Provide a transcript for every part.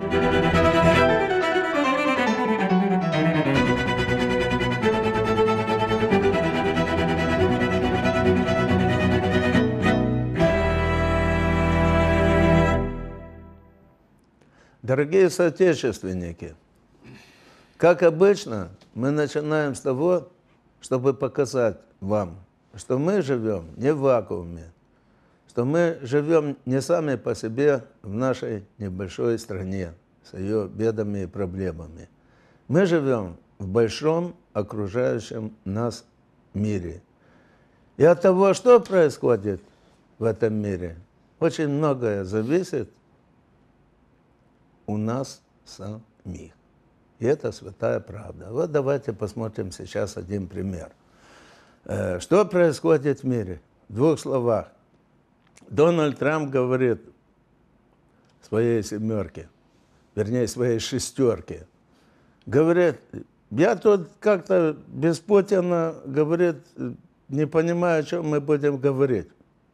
Дорогие соотечественники, как обычно, мы начинаем с того, чтобы показать вам, что мы живем не в вакууме, что мы живем не сами по себе в нашей небольшой стране с ее бедами и проблемами. Мы живем в большом окружающем нас мире. И от того, что происходит в этом мире, очень многое зависит у нас самих. И это святая правда. Вот давайте посмотрим сейчас один пример. Что происходит в мире? В двух словах. Дональд Трамп говорит своей семерке, вернее, своей шестерке, говорит, я тут как-то без Путина, говорит, не понимаю, о чем мы будем говорить.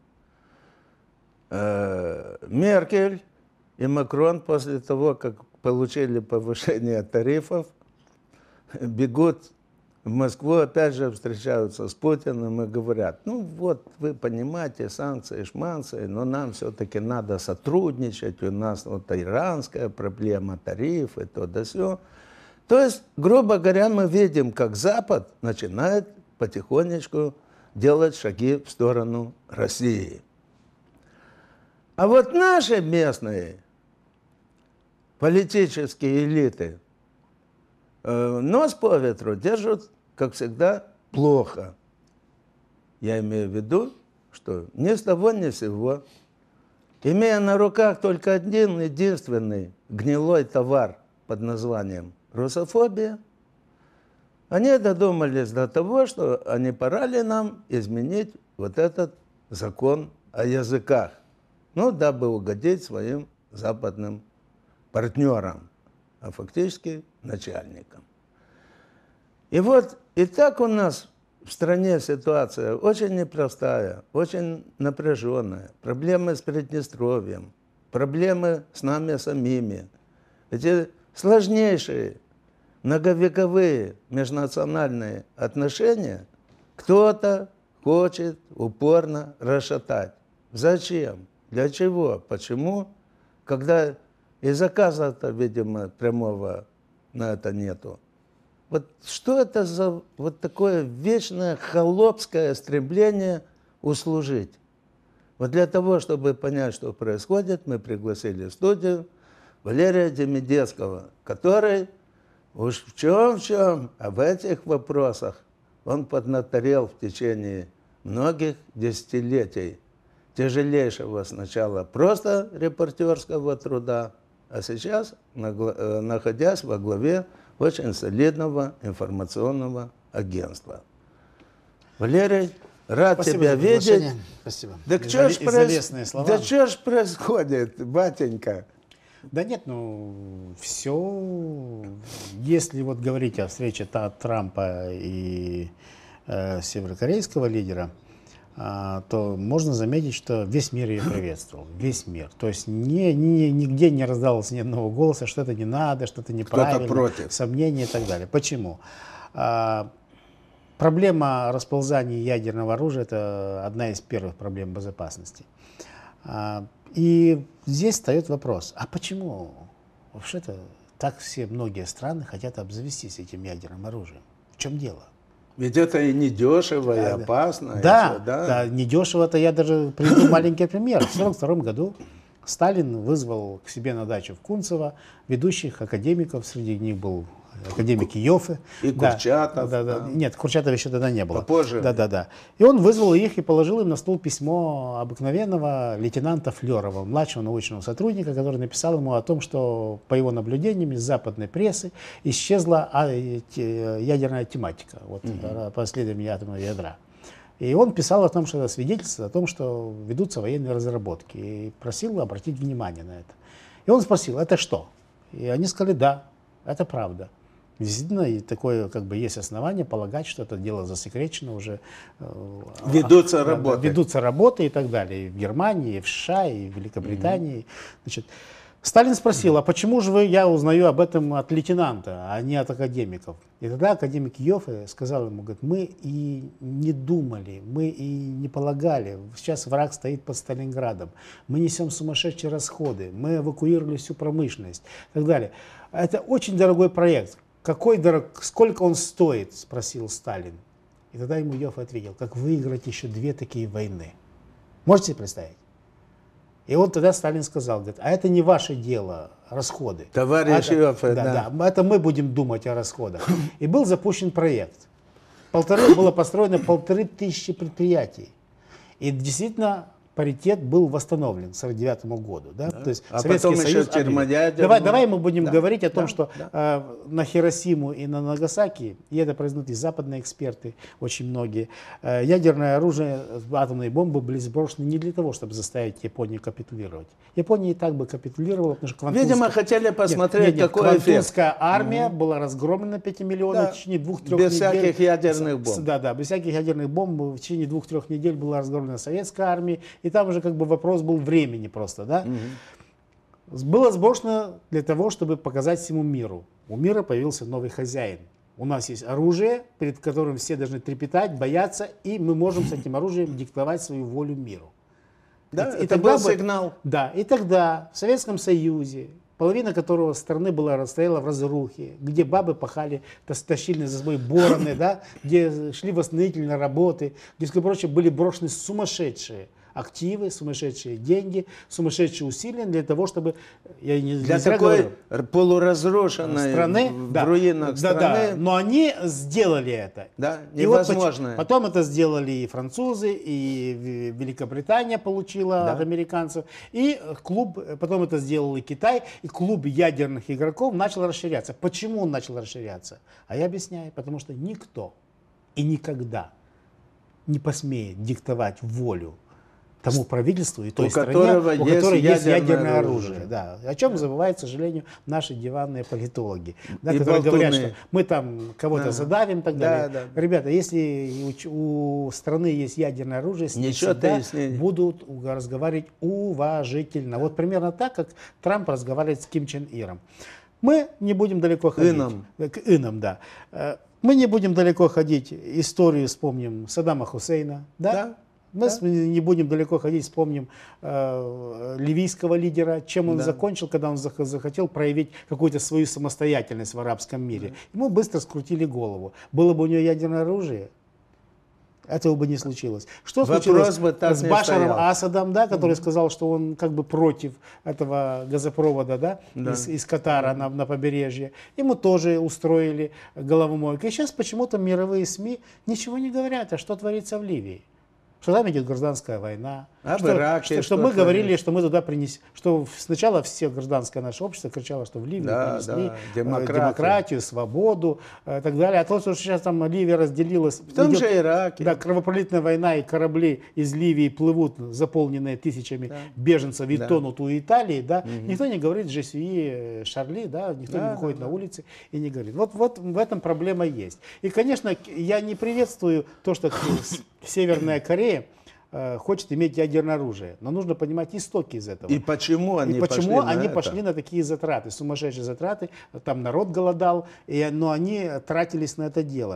Меркель и Макрон после того, как получили повышение тарифов, бегут в Москву, опять же встречаются с Путиным и говорят, ну вот, вы понимаете, санкции, шманцы, но нам все-таки надо сотрудничать, у нас вот иранская проблема, тарифы, то да сё. То есть, грубо говоря, мы видим, как Запад начинает потихонечку делать шаги в сторону России. А вот наши местные политические элиты нос по ветру держат, как всегда, плохо. Я имею в виду, что ни с того ни с сего, имея на руках только один единственный гнилой товар под названием русофобия, они додумались до того, что а не пора ли нам изменить вот этот закон о языках, ну, дабы угодить своим западным партнерам, а фактически начальникам. И вот и так у нас в стране ситуация очень непростая, очень напряженная. Проблемы с Приднестровьем, проблемы с нами самими. Эти сложнейшие, многовековые межнациональные отношения кто-то хочет упорно расшатать. Зачем? Для чего? Почему? Когда и заказа-то, видимо, прямого на это нету. Вот что это за вот такое вечное холопское стремление услужить? Вот для того, чтобы понять, что происходит, мы пригласили в студию Валерия Демидецкого, который уж в чем, а в этих вопросах он поднаторел в течение многих десятилетий тяжелейшего сначала просто репортерского труда, а сейчас находясь во главе очень солидного информационного агентства. Валерий, рад Спасибо тебя видеть. Спасибо. Так что ж происходит, батенька? Да нет, ну, все, если вот говорить о встрече Трампа и северокорейского лидера, то можно заметить, что весь мир ее приветствовал, весь мир. То есть нигде не раздалось ни одного голоса, что это не надо, что это неправильно, сомнения и так далее. Почему? Проблема расползания ядерного оружия – это одна из первых проблем безопасности. И здесь встает вопрос, а почему вообще-то так все многие страны хотят обзавестись этим ядерным оружием? В чем дело? Ведь это и недешево, и опасно. Да, недешево-то я даже приведу маленький пример. В 1942 году Сталин вызвал к себе на дачу в Кунцево ведущих академиков, среди них был академик Йоффе. И Курчатов. Нет, Курчатова еще тогда не было. Попозже. Да. И он вызвал их и положил им на стол письмо обыкновенного лейтенанта Флерова, младшего научного сотрудника, который написал ему о том, что, по его наблюдениям из западной прессы, исчезла ядерная тематика, по исследованию атомного ядра. И он писал о том, что это свидетельство о том, что ведутся военные разработки, и просил обратить внимание на это. И он спросил, это что? И они сказали, да, это правда. Действительно, и такое есть основание полагать, что это дело засекречено уже. Ведутся работы. Ведутся работы и так далее. И в Германии, и в США, и в Великобритании. Значит, Сталин спросил, а почему же я узнаю об этом от лейтенанта, а не от академиков? И тогда академик Йоффе сказал ему, говорит, мы и не думали, мы и не полагали, сейчас враг стоит под Сталинградом, мы несем сумасшедшие расходы, мы эвакуировали всю промышленность и так далее. Это очень дорогой проект. Сколько он стоит, спросил Сталин. И тогда ему Йоффе ответил, как выиграть еще 2 такие войны. Можете себе представить? И вот тогда Сталин сказал, говорит, а это не ваше дело, расходы. Товарищ Йоффе, да. Это мы будем думать о расходах. И был запущен проект. Было построено 1500 предприятий. И действительно паритет был восстановлен к 1949 году. Да? Да. То есть а Советский потом Союз еще термоядерная. Давай мы будем говорить о том, Да. что на Хиросиму и на Нагасаки, и это признают и западные эксперты, очень многие, ядерное оружие, атомные бомбы были сброшены не для того, чтобы заставить Японию капитулировать. Япония и так бы капитулировала, потому что Видимо, хотели посмотреть, какой эффект. Квантунская армия была разгромлена 5 миллионов в течение 2-3 недель. Без всяких ядерных бомб. Да, без всяких ядерных бомб в течение 2-3 недель была разгромлена советская армия, и там уже как бы вопрос был времени просто, да. Было сброшено для того, чтобы показать всему миру. У мира появился новый хозяин. У нас есть оружие, перед которым все должны трепетать, бояться, и мы можем с этим оружием диктовать свою волю миру. Да, и это был сигнал. Да, и тогда в Советском Союзе, половина которого страны стояла в разрухе, где бабы пахали, тащили за собой бороны, да, где шли восстановительные работы, где, среди прочего, были брошены сумасшедшие активы, сумасшедшие деньги, сумасшедшие усилия для того, чтобы... Для такой полуразрушенной страны, в руинах страны. Да, но они сделали это. Да, И вот невозможно. потом это сделали и французы, и Великобритания получила от американцев, и потом это сделал и Китай, и клуб ядерных игроков начал расширяться. Почему он начал расширяться? А я объясняю, потому что никто и никогда не посмеет диктовать волю тому правительству и той стране, у которой есть ядерное оружие. Да. О чем забывают, к сожалению, наши диванные политологи, да, которые говорят, что мы там кого-то задавим и так далее. Да. Ребята, если у страны есть ядерное оружие, с ней всегда будут разговаривать уважительно. Вот примерно так, как Трамп разговаривает с Ким Чен Иром. Мы не будем далеко ходить. К инам, да. Мы не будем далеко ходить. Историю вспомним Саддама Хусейна. Да? Мы не будем далеко ходить, вспомним ливийского лидера, чем он закончил, когда он захотел проявить какую-то свою самостоятельность в арабском мире. Ему быстро скрутили голову. Было бы у него ядерное оружие, этого бы не случилось. Что случилось с Башаром Асадом, да, который сказал, что он как бы против этого газопровода, из Катара на побережье. Ему тоже устроили головомойку. И сейчас почему-то мировые СМИ ничего не говорят, а что творится в Ливии. Что там идет гражданская война, что мы говорили, что мы туда принесли, что сначала все гражданское наше общество кричало, что в Ливии принесли демократию, свободу и так далее. А то, что сейчас там Ливия разделилась, в том же Ираке. Да, кровопролитная война, и корабли из Ливии плывут, заполненные тысячами беженцев, и тонут у Италии, да. Никто не говорит «Жесюи Шарли», да, никто не выходит на улицы и не говорит. Вот в этом проблема есть. И, конечно, я не приветствую то, что Северная Корея хочет иметь ядерное оружие. Но нужно понимать истоки из этого. И почему они пошли на такие затраты, сумасшедшие затраты. Там народ голодал, но они тратились на это дело.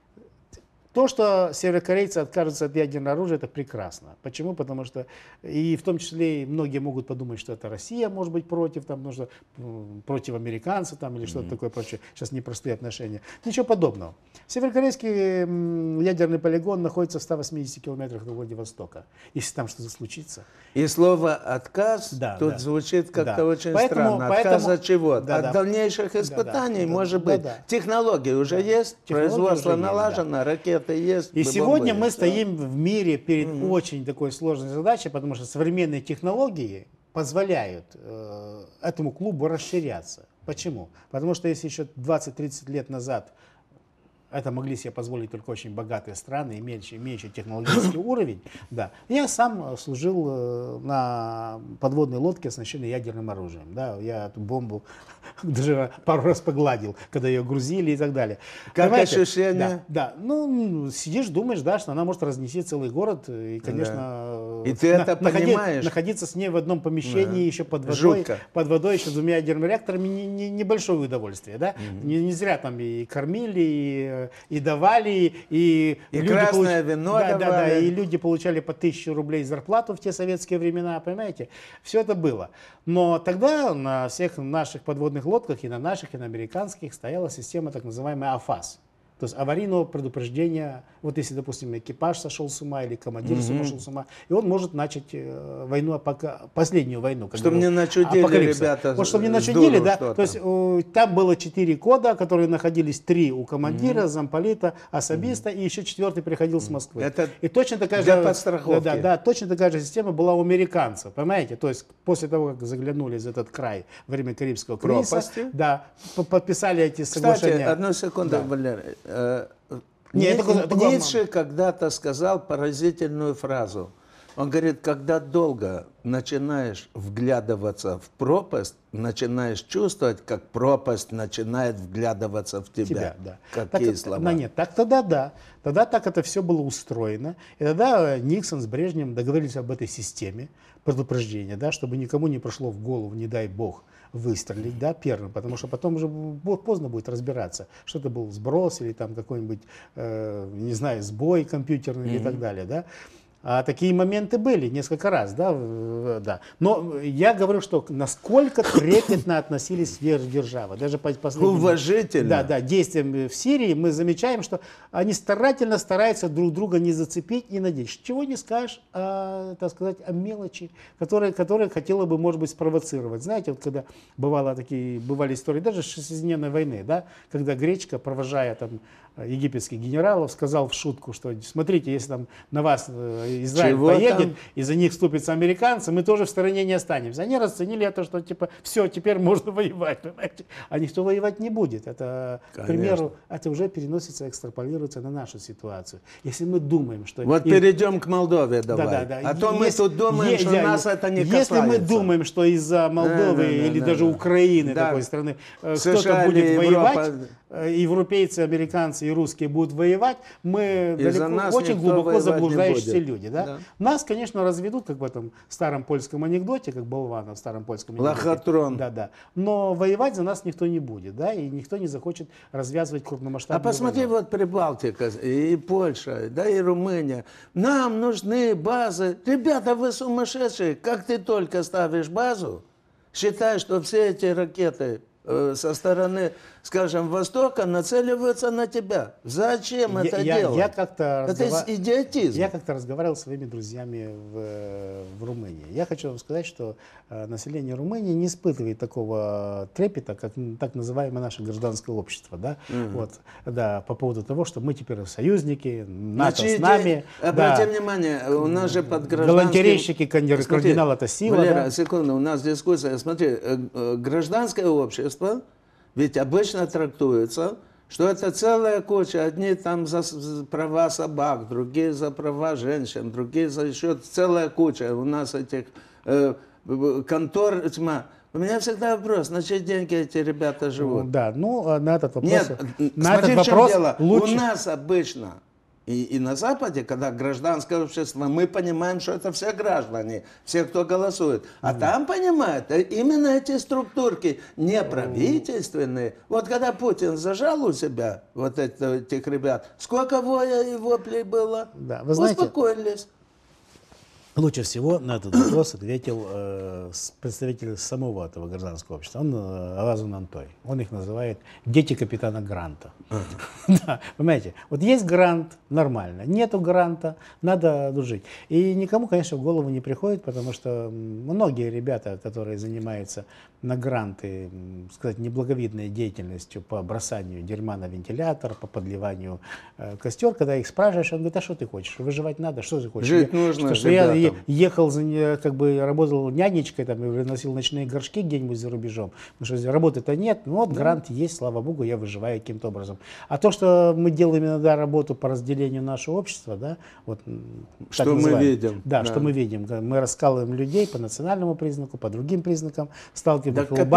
То, что северокорейцы откажутся от ядерного оружия, это прекрасно. Почему? Потому что, и в том числе, многие могут подумать, что это Россия может быть против, там, потому что против американцев там, или что-то такое прочее. Сейчас непростые отношения. Ничего подобного. Северокорейский ядерный полигон находится в 180 километрах от Владивостока. Если там что-то случится. И слово «отказ» тут звучит как-то очень странно. Отказ от чего? От дальнейших испытаний, может быть. Технологии уже есть, производство налажено, ракеты есть. И сегодня мы стоим в мире перед очень такой сложной задачей, потому что современные технологии позволяют этому клубу расширяться. Почему? Потому что если еще 20-30 лет назад это могли себе позволить только очень богатые страны, имеющие технологический уровень. Да. Я сам служил на подводной лодке, оснащенной ядерным оружием. Да. Я эту бомбу даже пару раз погладил, когда ее грузили и так далее. Как Понимаете? ощущение? Да. Ну, сидишь, думаешь, да, что она может разнести целый город. И, конечно, И ты это понимаешь? Находиться с ней в одном помещении, еще под водой. Жутко. Под водой еще с двумя ядерными реакторами небольшое удовольствие. Да? Не зря там и кормили, и давали, и люди красное вино давали. Да, и люди получали по 1000 рублей зарплату в те советские времена, понимаете? Все это было. Но тогда на всех наших подводных лодках, и на наших, и на американских, стояла система так называемая АФАС. То есть аварийного предупреждения, вот если, допустим, экипаж сошел с ума или командир сошел с ума, и он может начать войну, последнюю войну. Чтобы не начудили ребята. Вот, чтобы не начудили, да. То есть там было 4 кода, которые находились 3 у командира, замполита, особиста, и еще 4-й приходил с Москвы. Это и точно такая для же, подстраховки. Да, точно такая же система была у американцев, понимаете? То есть после того, как заглянули за этот край во время Карибского кризиса, да, подписали эти соглашения. Кстати, одну секунду, Валерий. Нет, Ницше когда-то сказал поразительную фразу. Он говорит, когда долго начинаешь вглядываться в пропасть, начинаешь чувствовать, как пропасть начинает вглядываться в тебя. Да. Какие так, слова? Нет, так тогда да. Тогда так это все было устроено. И тогда Никсон с Брежневым договорились об этой системе предупреждения, да, чтобы никому не пришло в голову, не дай бог, выстрелить, да, первым, потому что потом уже поздно будет разбираться, что это был сброс или там какой-нибудь, не знаю, сбой компьютерный и так далее, да. А такие моменты были несколько раз, да. Но я говорю, что насколько трепетно относились сверхдержавы. Даже по последним уважительно. Действиям в Сирии мы замечаем, что они стараются друг друга не зацепить и надеть. Чего не скажешь, так сказать, о мелочи, которые хотела бы, может быть, спровоцировать. Знаете, вот когда бывали истории даже шестидневной войны, да, когда Гречка, провожая там египетских генералов, сказал в шутку, что смотрите, если там на вас Израиль поедет, и за них вступятся американцы, мы тоже в стороне не останемся. Они расценили это, что типа все, теперь можно воевать, понимаете? А никто воевать не будет. Это, к примеру, это уже переносится, экстраполируется на нашу ситуацию. Если мы думаем, что... Вот перейдем к Молдове давай. Да. А то мы тут думаем, что нас это не касается. Если мы думаем, что из-за Молдовы или даже Украины, такой страны, кто-то будет воевать, европейцы, американцы и русские будут воевать, мы очень глубоко заблуждающиеся люди. Да? Нас, конечно, разведут, как в этом старом польском анекдоте, как болвана в старом польском анекдоте. Лохотрон. Да. Но воевать за нас никто не будет, да, и никто не захочет развязывать крупномасштабную войну. А посмотри, вот Прибалтика, и Польша, да, и Румыния. Нам нужны базы. Ребята, вы сумасшедшие. Как ты только ставишь базу, считай, что все эти ракеты со стороны, скажем, Востока нацеливаются на тебя. Зачем это делать? Это идиотизм. Я как-то разговаривал с своими друзьями в Румынии. Я хочу вам сказать, что население Румынии не испытывает такого трепета, как так называемое наше гражданское общество. Да? По поводу того, что мы теперь союзники, НАТО с нами. Обратите внимание, у нас же под гражданским... Галантерейщики, кардинал это сила. Валера, секунду, у нас дискуссия. Смотри, гражданское общество ведь обычно трактуется, что это целая куча. Одни там за права собак, другие за права женщин, другие за еще целая куча. У нас этих контор тьма. У меня всегда вопрос, на чьи деньги эти ребята живут? Да, на этот вопрос... Нет, смотри, в чем дело. Лучше... У нас обычно... И на Западе, когда гражданское общество, мы понимаем, что это все граждане, все, кто голосует. А там понимают, именно эти структурки неправительственные. Вот когда Путин зажал у себя вот этих ребят, сколько воя и воплей было, да, вы знаете, успокоились. Лучше всего на этот вопрос ответил представитель самого этого гражданского общества, он Авазон Антой. Он их называет дети капитана Гранта. Да, понимаете, вот есть грант, нормально, нету гранта, надо жить. И никому, конечно, в голову не приходит, потому что многие ребята, которые занимаются на гранты, сказать, неблаговидной деятельностью по бросанию дерьма на вентилятор, по подливанию костер, когда их спрашиваешь, он говорит, а что ты хочешь? Выживать надо, что ты хочешь? Жить нужно, что я ребятам. ехал, как бы работал нянечкой, там, и выносил ночные горшки где-нибудь за рубежом, потому что работы-то нет, ну вот грант есть, слава богу, я выживаю каким-то образом. А то, что мы делаем иногда работу по разделению нашего общества, да, вот, что мы видим. Да, что мы видим. Мы раскалываем людей по национальному признаку, по другим признакам, сталкиваемся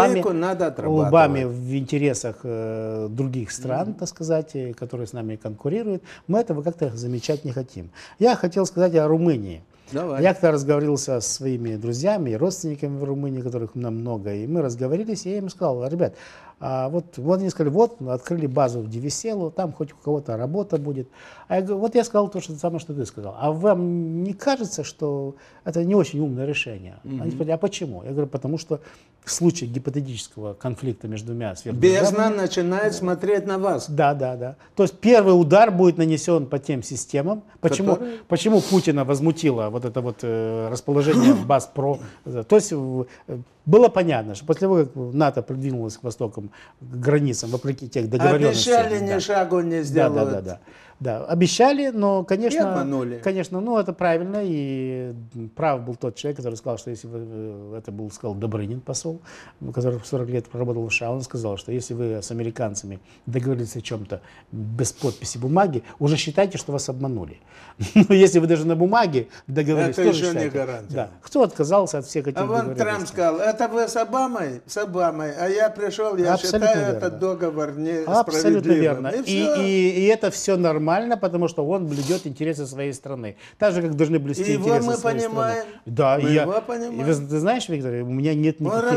лбами в интересах других стран, так сказать, которые с нами конкурируют. Мы этого как-то замечать не хотим. Я хотел сказать о Румынии. Давай. Я как-то разговорился со своими друзьями и родственниками в Румынии, которых много, и мы разговорились, и я им сказал, ребят, вот они сказали, вот, открыли базу в Девиселу, там хоть у кого-то работа будет. А я говорю, вот я сказал то же самое, что ты сказал. А вам не кажется, что это не очень умное решение? Они сказали, а почему? Я говорю, потому что в случае гипотетического конфликта между двумя бездна начинает смотреть на вас. Да. То есть первый удар будет нанесен по тем системам. Почему Путина возмутило вот это вот расположение баз ПРО? То есть было понятно, что после того, как НАТО продвинулось к востокам, к границам, вопреки тех договоренностей. Обещали, ни шагу не сделают. Да, обещали, но, конечно, ну это правильно, и прав был тот человек, который сказал, что если вы, это был, сказал Добрынин, посол, который 40 лет проработал в США, он сказал, что если вы с американцами договорились о чем-то без подписи бумаги, уже считайте, что вас обманули. Но если вы даже на бумаге договорились, это еще не гарантия. Да. Кто отказался от всех этих договоренностей? А вон Трамп сказал, это вы с Обамой? С Обамой. А я пришел, я считаю этот договор несправедливым. Абсолютно верно. И это все нормально, потому что он блюдет интересы своей страны. Так же, как должны блюсти интересы своей страны. Да, мы его понимаем. Ты знаешь, Виктор, у меня нет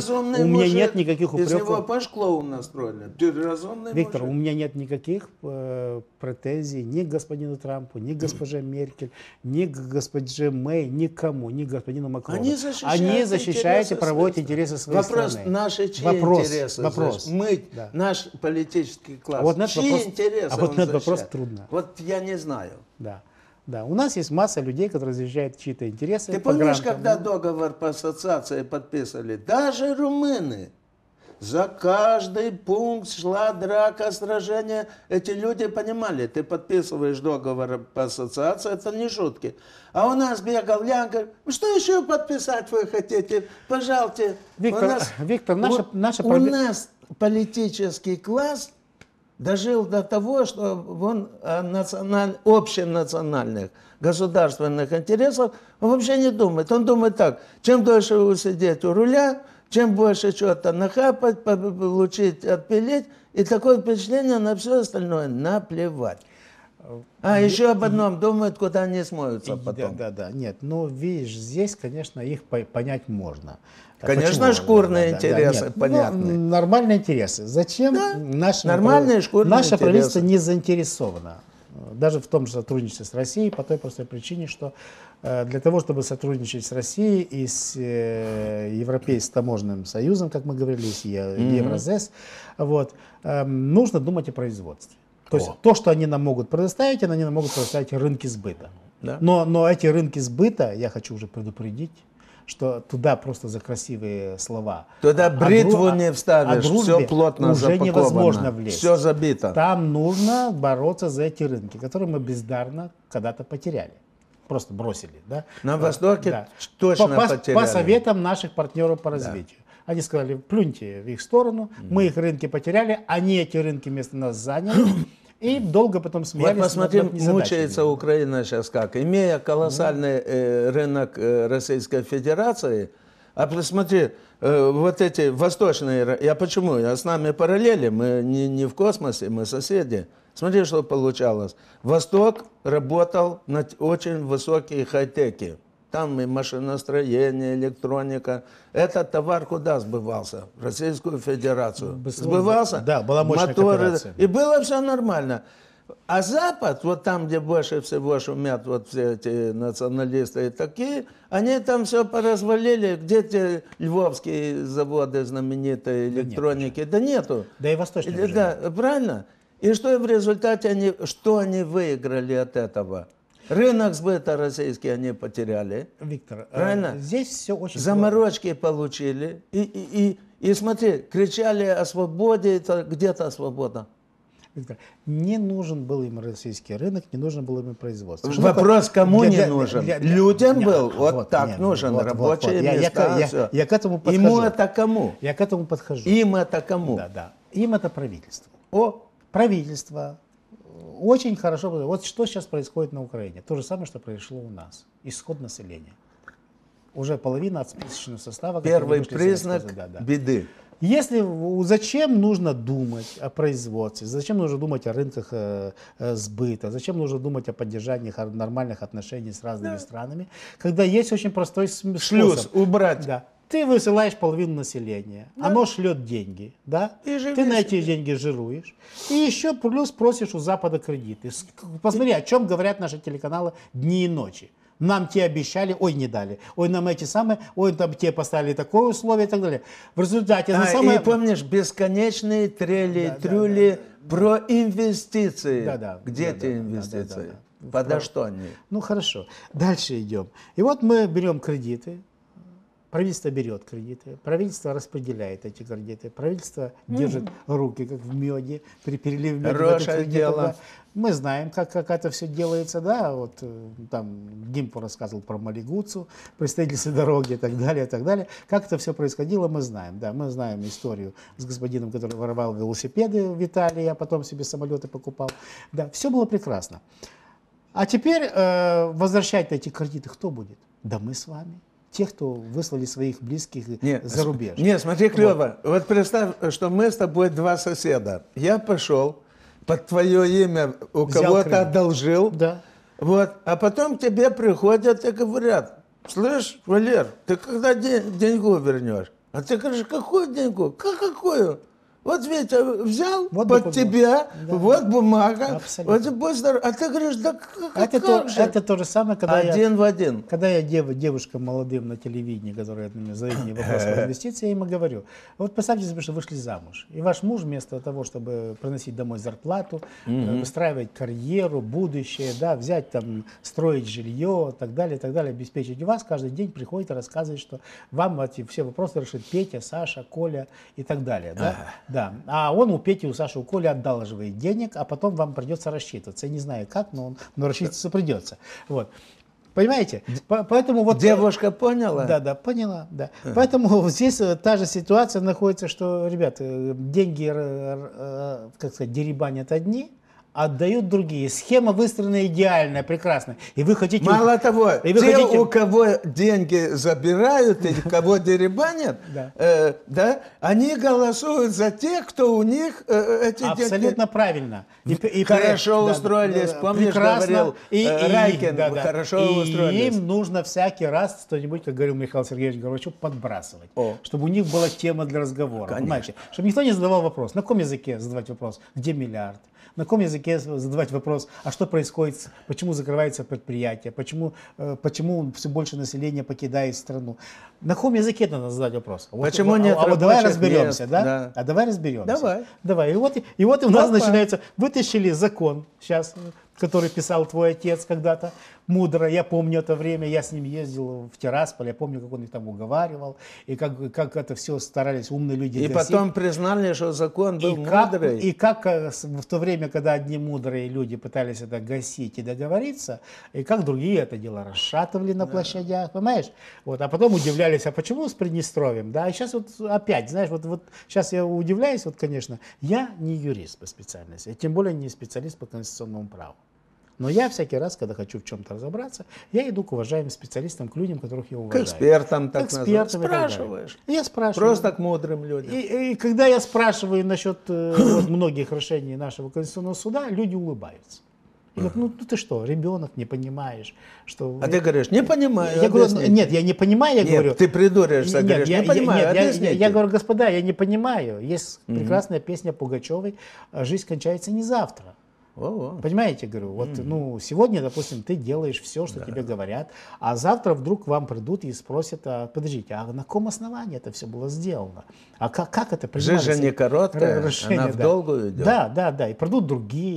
никаких упреков. Из него пош-клоун настроили. Ты разумный Виктор, мужик. у меня нет никаких претензий ни к господину Трампу, ни к госпоже Меркель, ни к госпоже Мэй, никому, ни к господину Макрону. Они защищают и проводят интересы своей страны. Вопрос, наши чьи интересы? Вопрос. Мы, наш политический класс. Вот чьи интересы а вот этот вопрос трудно. Вот я не знаю. Да, у нас есть масса людей, которые защищают чьи-то интересы. Ты помнишь, когда договор по ассоциации подписывали? Даже румыны. За каждый пункт шла драка, сражение. Эти люди понимали, ты подписываешь договор по ассоциации, это не шутки. А у нас бегал Янка, что еще подписать вы хотите? Пожалуйста. Виктор, у нас политический класс дожил до того, что он общенациональных государственных интересов он вообще не думает. Он думает так, чем дольше усидеть у руля, чем больше чего-то нахапать, получить, отпилить, и такое впечатление на все остальное наплевать. А еще об одном думают, куда они смоются потом. Да. Нет, ну видишь, здесь, конечно, их понять можно. Конечно, шкурные интересы, понятны. Нормальные интересы. Зачем наше правительство не заинтересовано? Даже в том же сотрудничестве с Россией, по той простой причине, что для того, чтобы сотрудничать с Россией и с Европейским таможенным союзом, как мы говорили, с Евразес, нужно думать о производстве. То есть то, что они нам могут предоставить, они нам могут предоставить рынки сбыта. Да. Но эти рынки сбыта, я хочу уже предупредить, что туда просто за красивые слова. Туда бритву не вставишь, все плотно уже запаковано, невозможно влезть. Все забито. Там нужно бороться за эти рынки, которые мы бездарно когда-то потеряли. Просто бросили. Да? На Востоке точно потеряли. По советам наших партнеров по развитию. Они сказали, плюньте в их сторону, мы их рынки потеряли, они эти рынки вместо нас заняли. И долго потом смеялись. Вот посмотри, мучается Украина сейчас как. Имея колоссальный рынок Российской Федерации, а посмотри, вот эти восточные, почему? С нами параллели, мы не в космосе, мы соседи. Смотри, что получалось. Восток работал на очень высокие хай-теки. Там и машиностроение, электроника. Этот товар куда сбывался? В Российскую Федерацию. Сбывался? Да, была мощная кооперация. И было все нормально. А Запад, вот там, где больше всего шумят вот все эти националисты и такие, они там все поразвалили. Где те львовские заводы знаменитые электроники? Да нету. Да и восточные. Да, правильно. И что в результате они выиграли от этого? Рынок сбыта российский они потеряли. Виктор, правильно? Здесь все очень заморочки получили. И И смотри, кричали о свободе, это где-то свобода. Виктор, не нужен был им российский рынок, не нужно было им производство. Вопрос, кому не нужен? Людям был, вот так нужен, рабочие места. Я к этому подхожу. Ему это кому? Я к этому подхожу. Им это кому? Да. Им это правительство. О, Правительство очень хорошо. Вот что сейчас происходит на Украине. То же самое, что произошло у нас. Исход населения. Уже половина от списочного состава. первый признак беды. Зачем нужно думать о производстве, зачем нужно думать о рынках сбыта, зачем нужно думать о поддержании нормальных отношений с разными странами, когда есть очень простой способ. Шлюз убрать. Да. Ты высылаешь половину населения, оно шлет деньги, да? Ты на эти деньги жируешь, и еще плюс просишь у Запада кредиты. Посмотри, о чем говорят наши телеканалы дни и ночи. Нам те обещали, ой, не дали. Ой, нам эти самые, ой, там те поставили такое условие и так далее. В результате... И помнишь, бесконечные трели-трюли про инвестиции. Где эти инвестиции? Подо что они? Ну, хорошо. Дальше идем. И вот мы берем кредиты. Правительство берет кредиты, правительство распределяет эти кредиты, правительство держит руки, как в меде, при переливе меда. Хорошее дело. Мы знаем, как это все делается, да, вот там Гимпу рассказывал про Малигуцу, при строительстве дороги и так далее, и так далее. Как это все происходило, мы знаем, да, мы знаем историю с господином, который воровал велосипеды в Италии, а потом себе самолеты покупал. Да, все было прекрасно. А теперь возвращать эти кредиты кто будет? Да мы с вами. Те, кто выслали своих близких за рубеж. Нет, смотри, клево. Вот представь, что мы с тобой два соседа. Я пошел, под твое имя у кого-то одолжил. Да. Вот, а потом к тебе приходят и говорят: слышь, Валер, ты когда деньгу вернешь? А ты говоришь: какую деньгу? Какую? Вот Витя взял вот под тебя, да, вот бумага, абсолютно. вот будь здоров. А ты говоришь: да как же? Это то же самое, когда один в один. Когда я девушкам молодым на телевидении, которые задают мне вопросы об инвестициях, я им говорю: вот представьте себе, что вышли замуж, и ваш муж вместо того, чтобы приносить домой зарплату, выстраивать карьеру, будущее, да, взять там, строить жилье и так далее, обеспечить вас, каждый день приходит и рассказывает, что вам эти все вопросы решит Петя, Саша, Коля и так далее. Да? Да. А он у Пети, у Саши, у Коли одалживает денег, а потом вам придется рассчитываться. Я не знаю как, но рассчитываться придется. Вот. Понимаете? Поэтому вот... Девушка поняла? Да, поняла. Да. Поэтому здесь та же ситуация находится, что, ребята, деньги, как сказать, дерибанят одни, отдают другие. Схема выстроена идеальная, прекрасная. И вы хотите... Мало того, у кого деньги забирают и кого деребанят, да, они голосуют за тех, кто у них эти деньги... Абсолютно правильно. Хорошо устроились, помнишь, говорил Райкин, хорошо устроились. И им нужно всякий раз что-нибудь, как говорил Михаил Сергеевич Горбачев, подбрасывать. Чтобы у них была тема для разговора. Понимаете? Чтобы никто не задавал вопрос. На каком языке задавать вопрос? Где миллиард? На каком языке задавать вопрос, а что происходит, почему закрываются предприятия, почему все больше населения покидает страну. На каком языке надо задать вопрос? Почему нет вот давай разберемся, мест, да? А давай разберемся. Давай. И вот у нас начинается, вытащили закон сейчас, который писал твой отец когда-то, мудро. Я помню это время, я с ним ездил в Тирасполь, я помню, как он их там уговаривал, и как это все старались умные люди И гасить. потом признали, что закон был мудрый. И как в то время, когда одни мудрые люди пытались это гасить и договориться, и как другие это дело расшатывали на площадях, понимаешь? Вот, а потом удивлялись, а почему с Приднестровьем? Да, и сейчас вот опять, знаешь, вот сейчас я удивляюсь, вот, конечно, я не юрист по специальности, тем более не специалист по конституционному праву. Но я всякий раз, когда хочу в чем-то разобраться, я иду к уважаемым специалистам, к людям, которых я уважаю. К экспертам, так называемым. Спрашиваешь. Я спрашиваю. Просто к мудрым людям. И когда я спрашиваю насчет многих решений нашего Конституционного суда, люди улыбаются. И говорят: ну ты что, ребенок, не понимаешь, что... А ты говоришь: не понимаю. Я говорю: нет, я не понимаю, я говорю... ты придуриваешься, говоришь: не понимаю, я говорю: господа, я не понимаю. Есть прекрасная песня Пугачевой «Жизнь кончается не завтра». Понимаете, говорю, вот, сегодня, допустим, ты делаешь все, что тебе говорят, а завтра вдруг к вам придут и спросят: а подождите, а на каком основании это все было сделано? А как это принимается? Жизнь же не короткая, она в долгую идет. Да, и придут другие,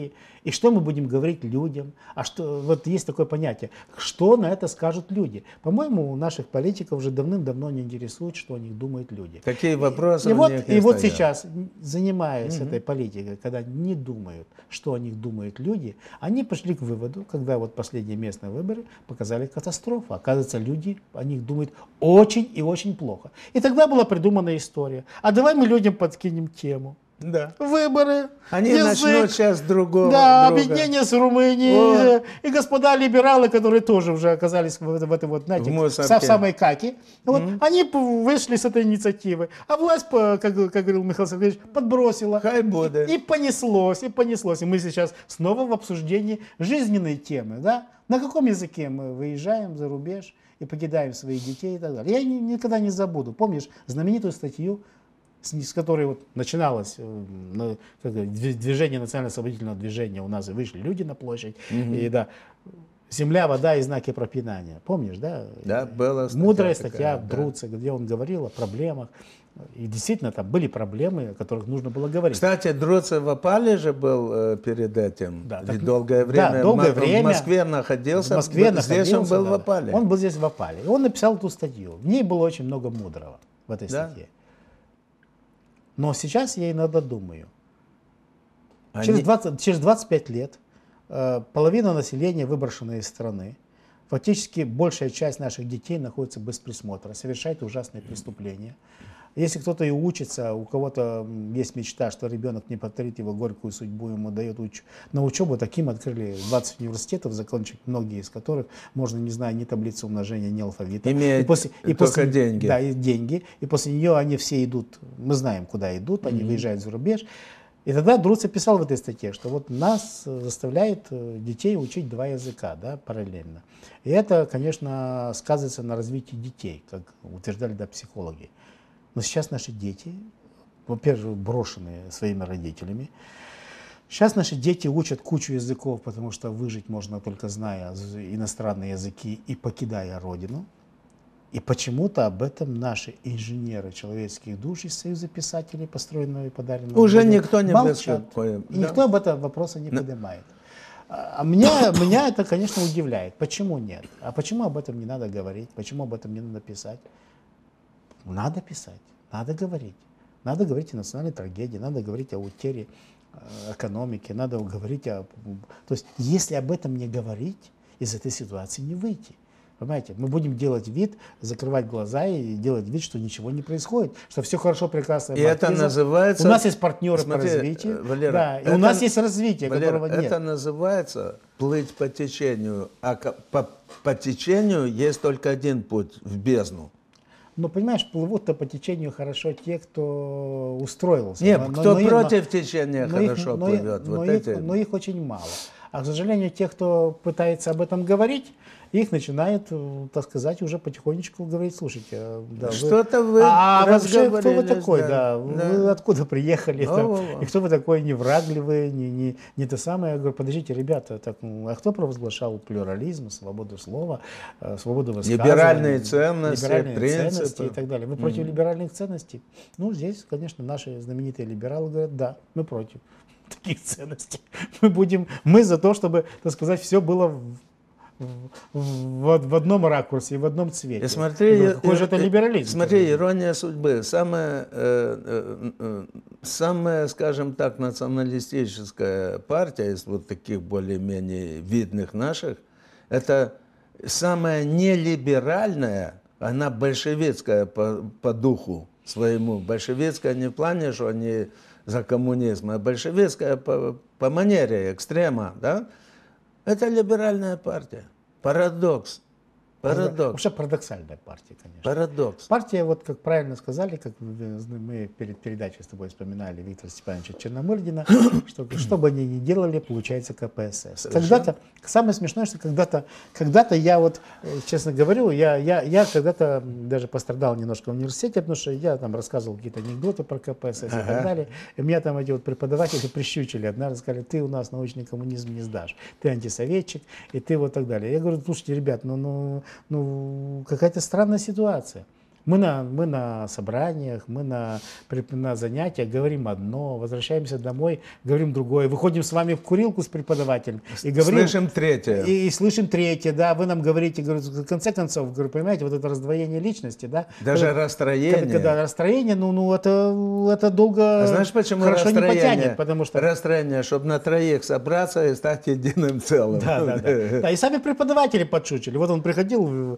И что мы будем говорить людям? А что, вот есть такое понятие, что на это скажут люди? По-моему, у наших политиков уже давным-давно не интересует, что о них думают люди. Какие вопросы И у вот, них и вот стоят. сейчас, занимаясь этой политикой, когда не думают, что о них думают люди, они пришли к выводу, когда вот последние местные выборы показали катастрофу. Оказывается, люди о них думают очень и очень плохо. И тогда была придумана история. А давай мы людям подкинем тему. Да. Выборы, Они язык, начнут сейчас другого. да, друга. объединение с Румынией, и господа либералы, которые тоже уже оказались в этой вот, знаете, В в мусорке. самой каке, вот, они вышли с этой инициативы, а власть, как говорил Михаил Сергеевич, подбросила. Хай будет. И понеслось, и понеслось. И мы сейчас снова в обсуждении жизненной темы, да? На каком языке мы выезжаем за рубеж и покидаем своих детей и так далее. Я никогда не забуду. Помнишь знаменитую статью, с которой вот начиналось движение национально-освободительного движения, у нас вышли люди на площадь, и да, земля, вода и знаки пропитания. Помнишь, да? Да, была статья Мудрая такая, статья да. Друца, где он говорил о проблемах. И действительно, там были проблемы, о которых нужно было говорить. Кстати, Друцев в опале же был перед этим. Да, Ведь так, долгое время, да, долгое время в Москве находился. в Москве здесь он был да, в опале. Он был здесь в опале. И он написал эту статью. В ней было очень много мудрого в этой Да. статье. Но сейчас я иногда думаю, Они- через 25 лет половина населения выброшена из страны, фактически большая часть наших детей находится без присмотра, совершает ужасные преступления. Если кто-то и учится, у кого-то есть мечта, что ребенок не повторит его горькую судьбу, ему дает на учебу, таким открыли 20 университетов, закончить многие из которых можно, не зная ни таблицы умножения, ни алфавита. Имея только деньги. Да, и деньги. И после нее они все идут, мы знаем, куда идут, они выезжают за рубеж. И тогда Друцев писал в этой статье, что вот нас заставляет детей учить два языка, да, параллельно. И это, конечно, сказывается на развитии детей, как утверждали, да, психологи. Но сейчас наши дети, во-первых, брошенные своими родителями. Сейчас наши дети учат кучу языков, потому что выжить можно только зная иностранные языки и покидая родину. И почему-то об этом наши инженеры человеческих душ из Союза писателей, построенного и подаренного Уже Богом, никто не молчат. беспокоит. И никто об этом вопроса не поднимает. А меня это, конечно, удивляет. Почему нет? А почему об этом не надо говорить? Почему об этом не надо писать? Надо писать, надо говорить. Надо говорить о национальной трагедии, надо говорить о утере экономики, надо говорить о... То есть, если об этом не говорить, из этой ситуации не выйти. Понимаете, мы будем делать вид, закрывать глаза и делать вид, что ничего не происходит, что все хорошо, прекрасно. И это называется... У нас есть партнеры Смотри, по развитию, Валера, да, и это... у нас есть развитие, Валера, которого нет. Это называется плыть по течению, а по течению есть только один путь — в бездну. Но, понимаешь, плывут-то по течению хорошо те, кто устроился. Нет, кто против течения хорошо плывет. Но их очень мало. А, к сожалению, те, кто пытается об этом говорить, их начинают, так сказать, уже потихонечку говорить, слушайте, да, что-то вы вообще кто вы такой, да, вы откуда приехали, и кто вы такой, не враг ли вы, не то самое. Я говорю, подождите, ребята, так, а кто провозглашал плюрализм, свободу слова, свободу высказывания, либеральные ценности, ценности и так далее? Вы против либеральных ценностей? Ну, здесь, конечно, наши знаменитые либералы говорят, да, мы против таких ценностей. Мы за то, чтобы, так сказать, все было в одном ракурсе, в одном цвете. И смотри, какой же это либерализм? Смотри, ирония судьбы. Самая, скажем так, националистическая партия из вот таких более-менее видных наших, это самая нелиберальная, она большевистская по духу своему. Большевистская не в плане, что они за коммунизм, а большевистская по манере экстрема, да? Это либеральная партия. Парадокс. Вообще парадоксальная партия, конечно. Парадокс. Партия, вот как правильно сказали, как мы перед передачей с тобой вспоминали Виктора Степановича Черномырдина, что бы они ни делали, получается КПСС. Когда-то, самое смешное, что когда-то я вот, честно говорю, я когда-то даже пострадал немножко в университете, потому что я там рассказывал какие-то анекдоты про КПСС и так далее. И меня там эти вот преподаватели прищучили. Однажды сказали, ты у нас научный коммунизм не сдашь, ты антисоветчик, и ты вот так далее. Я говорю, слушайте, ребят, какая-то странная ситуация. Мы на собраниях, мы на занятиях говорим одно, возвращаемся домой, говорим другое. Выходим с вами в курилку с преподавателем и говорим... Слышим третье. И слышим третье, да. Вы нам говорите, говорю, в конце концов, говорю, понимаете, вот это раздвоение личности, да. Даже расстроение. Когда расстроение, это долго, знаешь, почему хорошо не потянет, потому что... Расстроение, чтобы на троих собраться и стать единым целым. Да, и сами преподаватели подшучили. Вот он приходил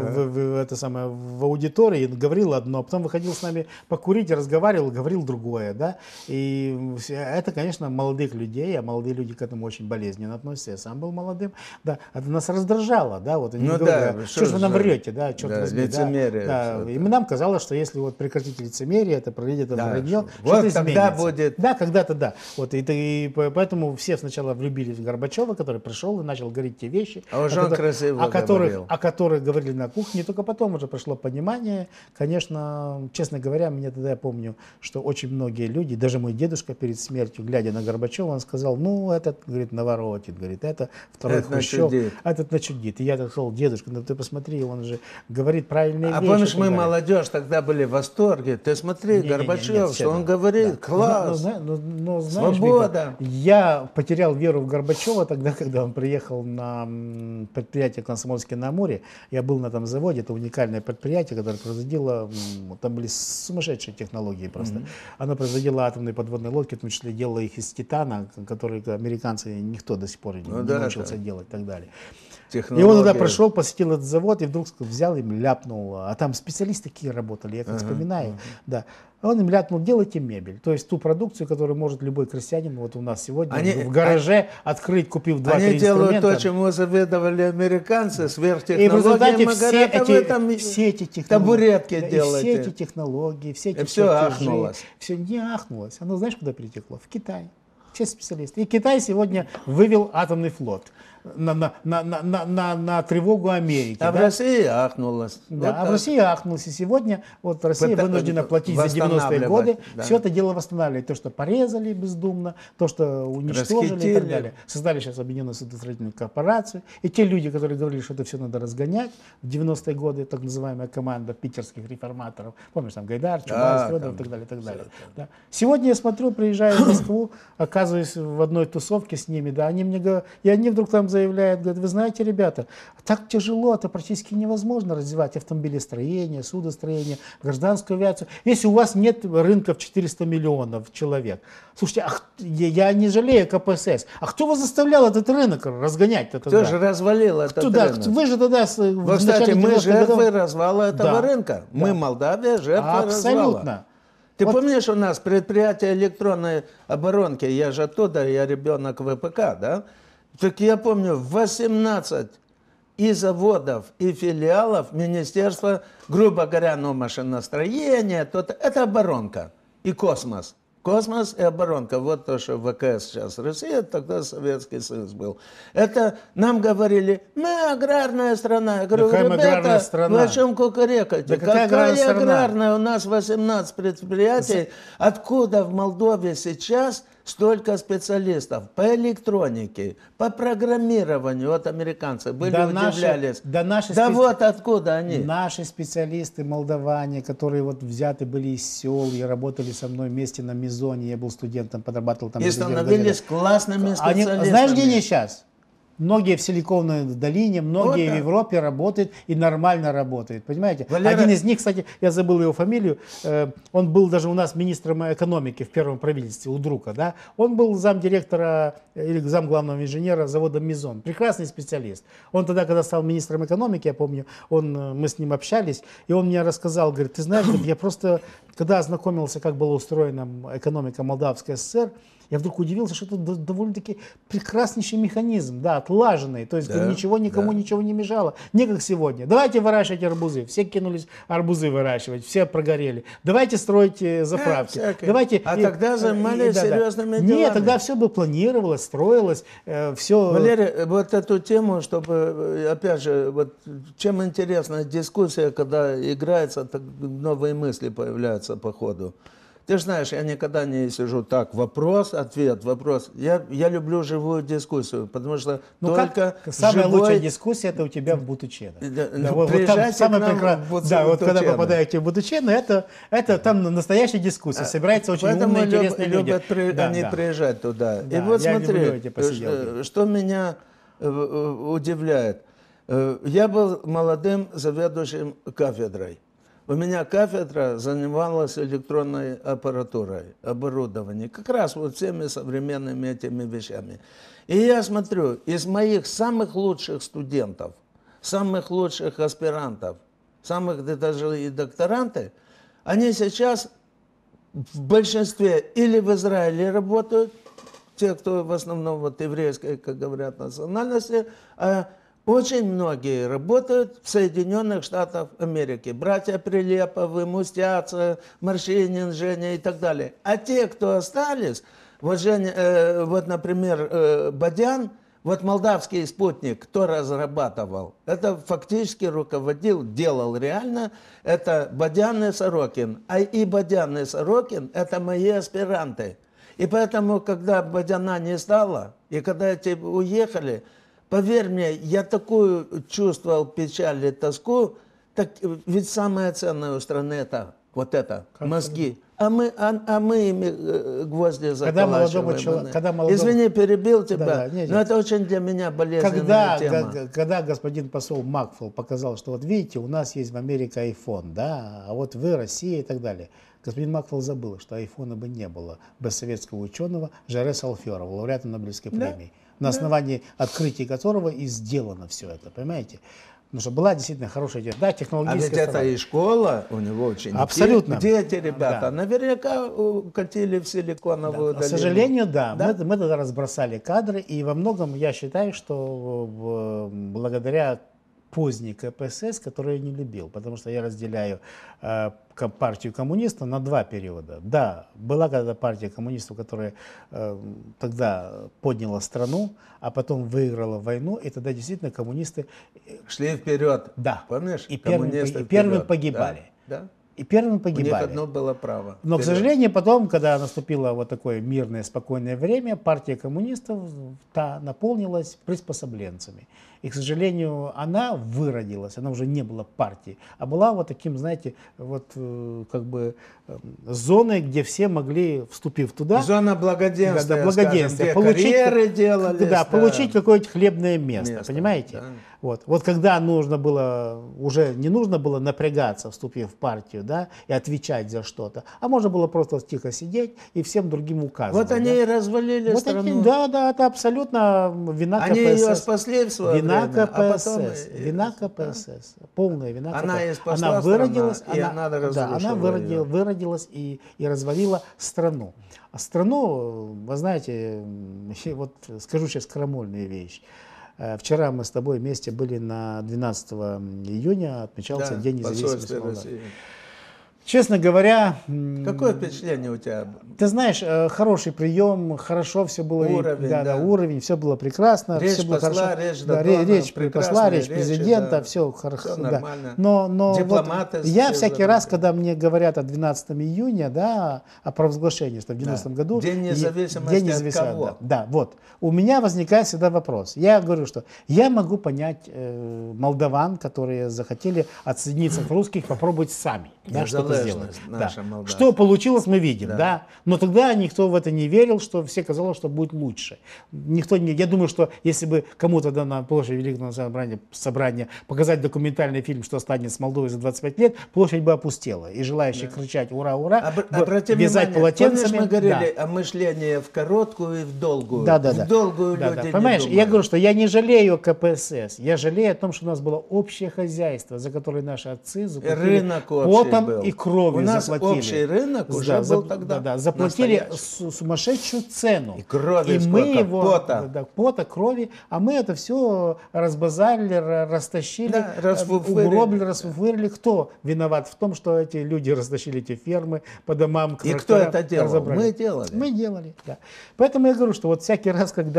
в аудиторию и говорил одно, а потом выходил с нами покурить, разговаривал, говорил другое, да. И это, конечно, молодых людей, а молодые люди к этому очень болезненно относятся. Я сам был молодым, да. Это нас раздражало, да. Вот они говорят, что же вы нам врете, да, черт возьми, лицемерие. Да. И нам казалось, что если вот прекратить лицемерие, это пройдет это вранье, вот что-то тогда изменится. будет. Да, когда-то да. Вот, и поэтому все сначала влюбились в Горбачева, который пришел и начал говорить те вещи, А уже он красиво говорил. о которых говорили на кухне. Только потом уже пришло понимание. Конечно, честно говоря, мне тогда я помню, что очень многие люди, даже мой дедушка перед смертью, глядя на Горбачева, он сказал, ну, этот, говорит, наворотит, говорит, это второй Хрущев, этот начудит. И я так сказал, дедушка, ну ты посмотри, он же говорит правильные вещи. А помнишь, мы молодежь тогда были в восторге. Ты смотри, Горбачев, что он говорит, класс, свобода. Я потерял веру в Горбачева тогда, когда он приехал на предприятие «Комсомольский на Амуре». Я был на этом заводе, это уникальное предприятие, которое производило, там были сумасшедшие технологии просто. Оно производило атомные подводные лодки, в том числе делало их из титана, которые американцы, никто до сих пор не научился делать и так далее. И он туда пришел, посетил этот завод и вдруг взял им ляпнул, а там специалисты такие работали, я как вспоминаю, да. Он им ляпнул, делайте мебель, то есть ту продукцию, которую может любой крестьянин, вот у нас сегодня в гараже открыть, купив 2-3 инструмента. Они делают то, чему заведовали американцы, сверхтехнологии. И в результате все эти технологии, табуретки делаете. Все эти технологии, все эти все ахнулось. Все не ахнулось. Оно знаешь, куда перетекло? В Китай. Все специалисты. И Китай сегодня вывел атомный флот на тревогу Америки. А в России ахнулось. Да, вот в России ахнулось. И сегодня вот Россия вынуждена платить за 90-е годы. Да. Все это дело восстанавливать. То, что порезали бездумно, то, что уничтожили и так далее. Создали сейчас Объединенную судостроительную корпорацию. И те люди, которые говорили, что это все надо разгонять, в 90-е годы так называемая команда питерских реформаторов, помнишь, там Гайдар, Чубайс, Федоров и так далее, и так далее. Да. Сегодня я смотрю, приезжаю в Москву, оказываюсь в одной тусовке с ними, да, они мне говорят, и они вдруг там заявляют, говорят, вы знаете, ребята, так тяжело, это практически невозможно развивать автомобилестроение, судостроение, гражданскую авиацию, если у вас нет рынка в 400 миллионов человек. Слушайте, я не жалею КПСС, а кто вас заставлял этот рынок разгонять? Кто же развалил этот рынок? Вы же тогда... Кстати, мы жертвы развала этого рынка. Мы, Молдавия, жертвы развала. Абсолютно. Ты помнишь, у нас предприятие электронной оборонки, я же оттуда, я ребенок ВПК, да? Так я помню, 18 и заводов, и филиалов Министерства, грубо говоря, машиностроение, это оборонка и космос. Космос и оборонка. Вот то, что ВКС сейчас Россия, тогда Советский Союз был. Это нам говорили, мы аграрная страна. Я говорю, ребята, вы о чем кукарекаете? Да какая аграрная? У нас 18 предприятий. Откуда в Молдове сейчас столько специалистов по электронике, по программированию? Вот американцы были, удивлялись. Да вот откуда они. Наши специалисты, молдаване, которые вот взяты были из сел и работали со мной вместе на Мизоне, я был студентом, подрабатывал там. И становились классными специалистами. Знаешь, где они сейчас? Многие в Силиконовой долине, многие в Европе работают и нормально работают. Понимаете? Валера... Один из них, кстати, я забыл его фамилию, он был даже у нас министром экономики в первом правительстве, у Друка. Да? Он был замдиректора или замглавного инженера завода Мизон. Прекрасный специалист. Он тогда, когда стал министром экономики, я помню, мы с ним общались, и он мне рассказал, говорит, ты знаешь, я просто, когда ознакомился, как была устроена экономика Молдавской ССР, я вдруг удивился, что это довольно-таки прекраснейший механизм, да, отлаженный, то есть ничего никому ничего не мешало, не как сегодня. Давайте выращивать арбузы, все кинулись арбузы выращивать, все прогорели. Давайте строить заправки. Давайте, тогда занимались серьезными делами. Нет, тогда все бы планировалось, строилось, все. Валерий, вот эту тему, чтобы, опять же, вот чем интересна дискуссия, когда играется, так новые мысли появляются по ходу. Ты же знаешь, я никогда не сижу так, вопрос, ответ, вопрос. Я люблю живую дискуссию, потому что Ну только самая живой... лучшая дискуссия это у тебя в Бутучено. Да, вот приезжайте там к нам да, вот когда Бутучено. попадаете в Бутучено, это там настоящая дискуссия, собирается очень Поэтому умные, интересные люди. любят они приезжать туда. Да, И вот я люблю смотри, эти посиделки. что меня удивляет. Я был молодым заведующим кафедрой. У меня кафедра занималась электронной аппаратурой, оборудованием, как раз вот всеми современными этими вещами. И я смотрю, из моих самых лучших студентов, самых лучших аспирантов, самых даже и докторанты, они сейчас в большинстве или в Израиле работают, те, кто в основном вот еврейской, как говорят, национальности, а очень многие работают в Соединенных Штатах Америки. Братья Прилеповы, Мустяца, Маршинин, Женя и так далее. А те, кто остались, вот, Женя, вот например, Бадян, вот молдавский спутник, кто разрабатывал, это фактически руководил, делал реально, это Бадян и Сорокин. А и Бадян и Сорокин – это мои аспиранты. И поэтому, когда Бадяна не стало, и когда эти уехали, поверь мне, я такую чувствовал печаль и тоску, так, ведь самое ценное у страны это вот это, мозги. А мы ими гвозди заколачиваем. Извини, перебил тебя, но это очень для меня болезненная тема. Когда господин посол Макфол показал, что вот видите, у нас есть в Америке iPhone, да, а вот вы, Россия и так далее. Господин Макфол забыл, что айфона бы не было без советского ученого Жареса Алферова, лауреата Нобелевской премии, на основании открытий которого и сделано все это, понимаете? Потому что была действительно хорошая идея. Да, технологическая А ведь это и школа, у него ученики. Абсолютно. Где эти ребята? Да. Наверняка укатили в Силиконовую долину. К сожалению, да. Мы тогда разбросали кадры, и во многом я считаю, что благодаря поздний КПСС, который я не любил, потому что я разделяю партию коммунистов на два периода. Да, была когда партия коммунистов, которая тогда подняла страну, а потом выиграла войну, и тогда действительно коммунисты шли вперед. Да. Помнишь? И первыми погибали. Да. И первым погибали. У них одно было право. Но, к сожалению, потом, когда наступило вот такое мирное, спокойное время, партия коммунистов наполнилась приспособленцами. И, к сожалению, она выродилась, она уже не была партией, а была вот таким, знаете, вот как бы зоной, где все могли, вступив туда... Зона благоденствия, благоденствия, скажем, где карьеры делались. Да, получить какое-то хлебное место, понимаете? Да. Вот когда нужно было, уже не нужно было напрягаться, вступив в партию, да, и отвечать за что-то, а можно было просто тихо сидеть и всем другим указывать. Вот они и развалили страну. Да, это абсолютно вина КПСС. Они ее спасли в свое вина время, КПСС, вина КПСС, полная вина КПСС. Она и спасла выродилась, страну, и она разрушила она выродилась и развалила страну. А страну, вы знаете, вот скажу сейчас крамольную вещь. Вчера мы с тобой вместе были на 12 июня, отмечался День независимости Молдавии. Честно говоря... Какое впечатление у тебя? Ты знаешь, хороший прием, хорошо все было. Уровень, уровень, все было прекрасно. Речь все было посла, хорошо. речь посла, речь президента, все хорошо. Все нормально. Но дипломаты... Вот я всякий раз, когда мне говорят о 12 июня, да, о провозглашении, что в 90-м году... День независимости от кого? Да, вот. У меня возникает всегда вопрос. Я говорю, что я могу понять молдаван, которые захотели отсоединиться от русских, попробовать сами. Да, что-то сделать. Что получилось, мы видим, да. Но тогда никто в это не верил, что все казалось, что будет лучше. Я думаю, что если бы кому-то на площади Великого национального собрания показать документальный фильм, что станет с Молдовой за 25 лет, площадь бы опустела. И желающие кричать «Ура, ура!», вязать полотенцами. Помнишь, мы говорили о мышлении в короткую и в долгую. Да. В долгую люди Понимаешь, не я говорю, что я не жалею КПСС, я жалею о том, что у нас было общее хозяйство, за которое наши отцы заплатили потом и кровью. У нас общий рынок уже был тогда. Да, заплатили сумасшедшую цену. И крови и мы его, пота. Пота, крови, а мы это все разбазарили, растащили, угробили, расфуфырили. Кто виноват в том, что эти люди растащили эти фермы по домам? И кто это делал? Разобрали. Мы делали. Мы делали, да. Поэтому я говорю, что вот всякий раз, когда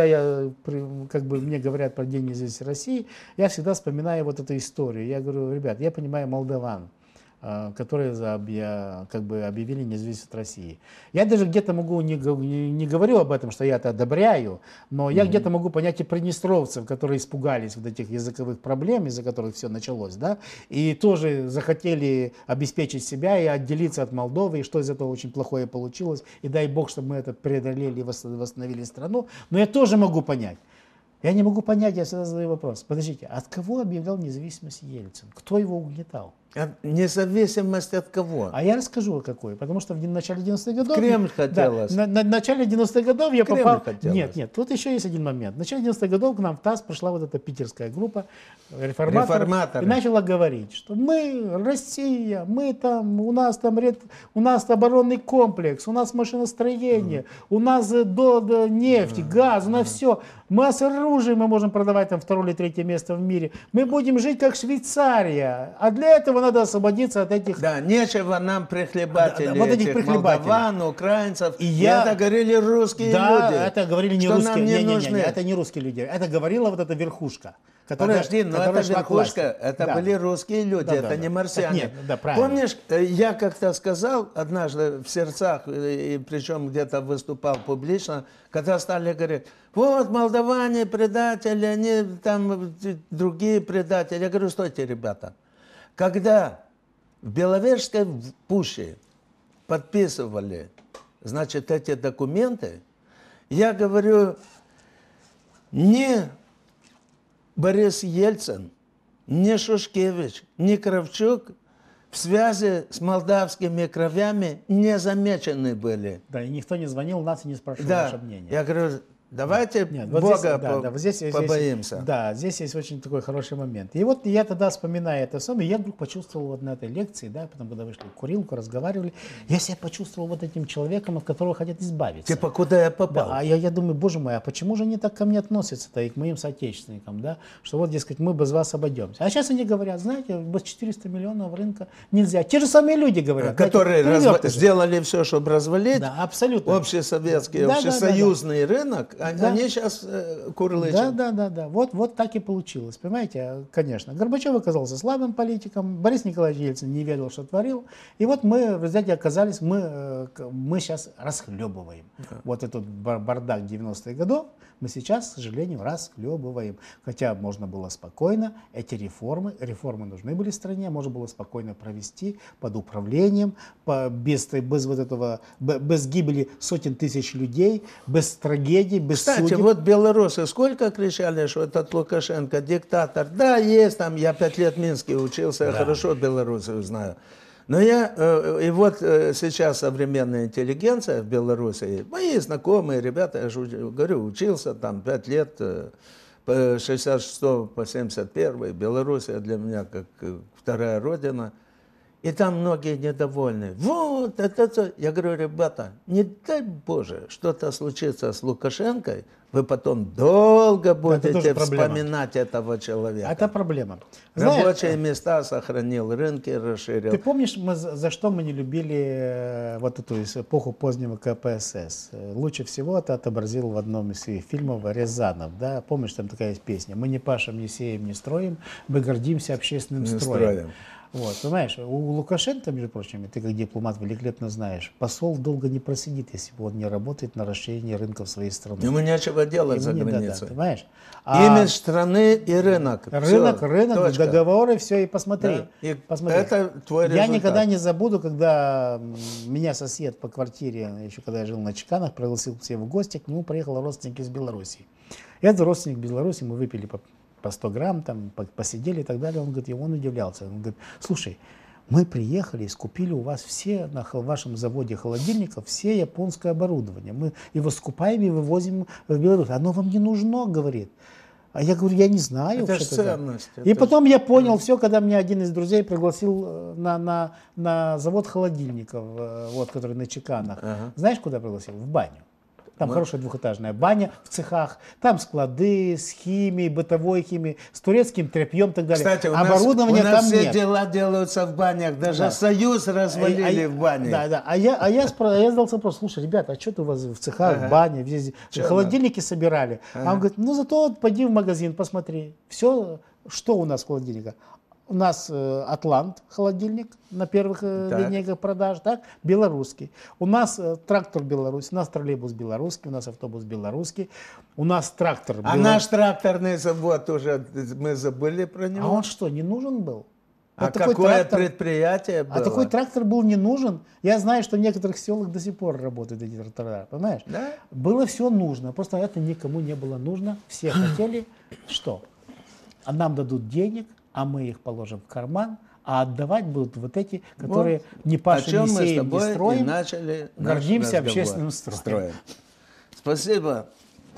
мне говорят про День независимости России, я всегда вспоминаю вот эту историю. Я говорю, ребят, я понимаю молдаван. которые как бы объявили независимость от России. Я даже где-то могу, не говорю об этом, что я это одобряю, но я где-то могу понять и приднестровцев, которые испугались вот этих языковых проблем, из-за которых все началось, да, и тоже захотели обеспечить себя и отделиться от Молдовы, и что из этого очень плохое получилось, и дай бог, чтобы мы это преодолели и восстановили страну, но я тоже могу понять. Я не могу понять, я всегда задаю вопрос. Подождите, от кого объявлял независимость Ельцин? Кто его угнетал? Независимость от кого? А я расскажу, какой. Потому что в начале 90-х годов... Кремль хотелось. Да, на начале 90-х годов я Кремль попал... хотелось. Нет, тут еще есть один момент. В начале 90-х годов к нам в ТАСС пришла вот эта питерская группа реформаторов. И начала говорить, что мы, Россия, мы там, у нас оборонный комплекс, у нас машиностроение, у нас нефть, газ, у нас все. Мы с оружием мы можем продавать там 2-е или 3-е место в мире. Мы будем жить как Швейцария. А для этого надо освободиться от этих... Да, нечего нам прихлебателей, вот этих молдаван, украинцев. И это говорили русские люди. Да, это говорили не русские. Нам не нужны. Это не русские люди. Это говорила вот эта верхушка. Подожди, но это верхушка, это были русские люди, это не марсиане. Нет, да, правильно. Помнишь, я как-то сказал однажды в сердцах, и причем где-то выступал публично, когда стали говорить, вот молдаване предатели, они там другие предатели. Я говорю, стойте, ребята, когда в Беловежской пуще подписывали, значит, эти документы, я говорю, не Борис Ельцин, ни Шушкевич, ни Кравчук в связи с молдавскими кровями не замечены были. Да, и никто не звонил нас и не спрашивал наше мнение. Я говорю, давайте вот Бога здесь, побоимся. Здесь есть очень такой хороший момент. И вот я тогда, вспоминая это самое, я вдруг почувствовал вот на этой лекции, да, потом, когда вышли в курилку, разговаривали, я себя почувствовал вот этим человеком, от которого хотят избавиться. Типа, куда я попал? Да, а я думаю, боже мой, а почему же они так ко мне относятся-то и к моим соотечественникам, да, что вот, дескать, мы без вас обойдемся. А сейчас они говорят, знаете, без 400 миллионов рынка нельзя. Те же самые люди говорят. Которые сделали все, чтобы развалить общесоветский, общесоюзный рынок, они сейчас курлычат. Да. Вот так и получилось. Понимаете, конечно. Горбачев оказался слабым политиком, Борис Николаевич Ельцин не ведал, что творил. И вот мы в результате оказались, мы сейчас расхлебываем. Да. Вот этот бардак 90-х годов мы сейчас, к сожалению, расхлебываем. Хотя можно было спокойно эти реформы нужны были стране, можно было спокойно провести под управлением, без гибели сотен тысяч людей, без трагедий, без Кстати, судеб. вот белорусы сколько кричали, что этот Лукашенко диктатор. Да, есть там, я 5 лет в Минске учился, я хорошо белорусов знаю. Но и вот сейчас современная интеллигенция в Беларуси, мои знакомые ребята, я же говорю, учился там 5 лет, по 66 по 71, Белоруссия для меня как вторая родина. И там многие недовольны. Вот, это. Я говорю, ребята, не дай Боже, что-то случится с Лукашенко, вы потом долго будете вспоминать этого человека. Это проблема. Рабочие места сохранил, рынки расширил. Ты помнишь, за что мы не любили вот эту эпоху позднего КПСС? Лучше всего это отобразил в одном из своих фильмов Рязанов. Да? Помнишь, там такая есть песня? Мы не пашем, не сеем, не строим, мы гордимся общественным строем. Вот, понимаешь, у Лукашенко, между прочим, ты как дипломат великолепно знаешь, посол долго не просидит, если он не работает на расширение рынков своей страны. Ему нечего делать за границей. Понимаешь? Имидж страны и рынок. Рынок, договоры, все, и посмотри. Да. Посмотри. Это твой результат. Я никогда не забуду, когда меня сосед по квартире, еще когда я жил на Чеканах, пригласил к себе в гости, к нему приехал родственник из Беларуси. Этот родственник Беларуси, мы выпили по 100 грамм, там, посидели и так далее. Он говорит, и он удивлялся. Он говорит, слушай, мы приехали и скупили у вас все, на вашем заводе холодильников, все японское оборудование. Мы его скупаем и вывозим в Беларусь. Оно вам не нужно, говорит. А я говорю, я не знаю. Это же ценность. И потом я понял все, когда меня один из друзей пригласил на завод холодильников, вот, который на Чеканах. Знаешь, куда пригласил? В баню. Там хорошая двухэтажная баня в цехах, там склады с химией, бытовой химией, с турецким тряпьем и так далее. Кстати, оборудования у нас там все нет. дела делаются в банях, даже Союз развалили в бане. Да. А я задался вопрос, слушай, ребята, а что-то у вас в цехах, в бане, здесь холодильники собирали? А он говорит, ну зато пойди в магазин, посмотри, все, что у нас в холодильниках. у нас Атлант, холодильник на первых линейках продаж, так, белорусский. У нас трактор белорусский, у нас троллейбус белорусский, у нас автобус белорусский, у нас трактор А наш тракторный завод уже, мы забыли про него. А он что, не нужен был? А какое предприятие было? А такой трактор был не нужен. Я знаю, что в некоторых селах до сих пор работают эти трактора, понимаешь? Да? Было все нужно, просто это никому не было нужно. Все хотели, что? А нам дадут денег, а мы их положим в карман, а отдавать будут вот эти, которые не пашем, не сеем, не строим, начали гордимся общественным строем. Спасибо.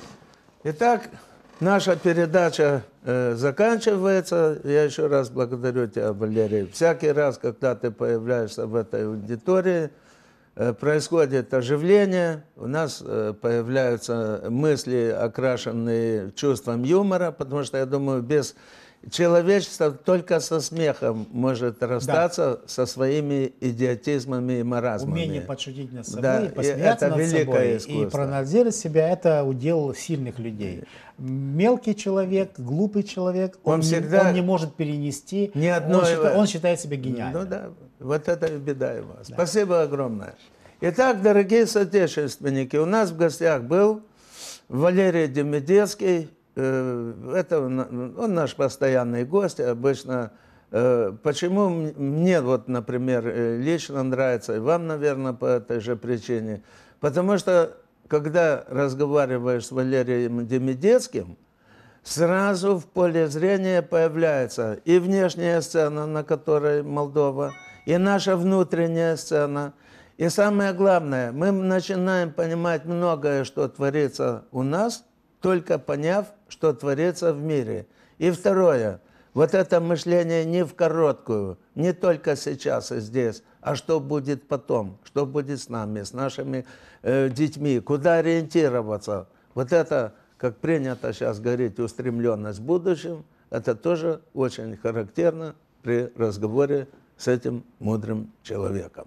Итак, наша передача заканчивается. Я еще раз благодарю тебя, Валерий. Всякий раз, когда ты появляешься в этой аудитории, происходит оживление, у нас появляются мысли, окрашенные чувством юмора, потому что, я думаю, без человечества только со смехом может расстаться со своими идиотизмами и маразмами. Умение подшутить над собой, да, посмеяться это над собой искусство. И проанализировать себя – это удел сильных людей. Мелкий человек, глупый человек, он не может перенести, он считает себя гениальным. Ну да, вот это и беда его. Да. Спасибо огромное. Итак, дорогие соотечественники, у нас в гостях был Валерий Демидецкий. Это он наш постоянный гость. Обычно, почему мне, вот, например, лично нравится, и вам, наверное, по этой же причине, потому что, когда разговариваешь с Валерием Демидецким, сразу в поле зрения появляется и внешняя сцена, на которой Молдова, и наша внутренняя сцена. И самое главное, мы начинаем понимать многое, что творится у нас, только поняв, что творится в мире. И второе, вот это мышление не в короткую, не только сейчас и здесь, а что будет потом, что будет с нами, с нашими детьми, куда ориентироваться. Вот это, как принято сейчас говорить, устремленность в будущем, это тоже очень характерно при разговоре с этим мудрым человеком.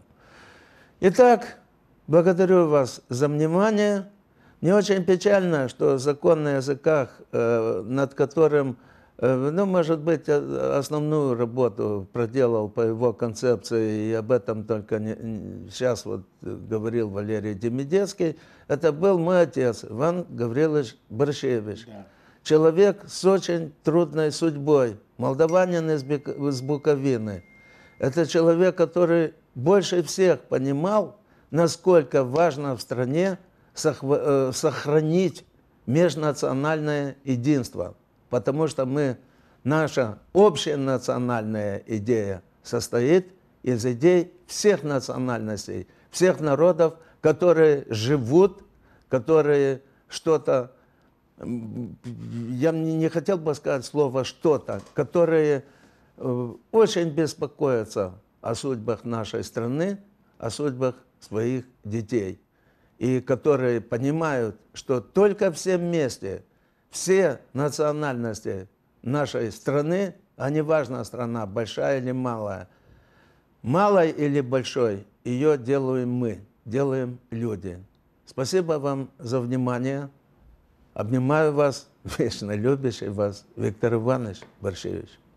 Итак, благодарю вас за внимание. Мне очень печально, что закон на языках, над которым, ну, может быть, основную работу проделал по его концепции, и об этом только сейчас вот говорил Валерий Демидецкий, это был мой отец, Иван Гаврилович Борщевич. Да. Человек с очень трудной судьбой, молдаванин из Буковины. Это человек, который больше всех понимал, насколько важно в стране сохранить межнациональное единство, потому что наша общая национальная идея состоит из идей всех национальностей, всех народов, которые живут, которые что-то, я не хотел бы сказать слово «что-то», которые очень беспокоятся о судьбах нашей страны, о судьбах своих детей. И которые понимают, что только все вместе, все национальности нашей страны, а не важна страна, большая или малая, малой или большой, ее делаем мы, делаем люди. Спасибо вам за внимание. Обнимаю вас, вечно любящий вас Виктор Иванович Борщевич.